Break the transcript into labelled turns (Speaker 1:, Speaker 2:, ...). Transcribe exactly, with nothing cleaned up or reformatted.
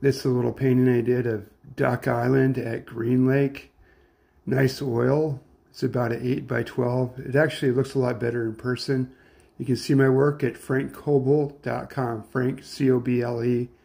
Speaker 1: This is a little painting I did of Duck Island at Greenlake. Nice oil. It's about an eight by twelve. It actually looks a lot better in person. You can see my work at frank coble dot com. Frank, C O B L E.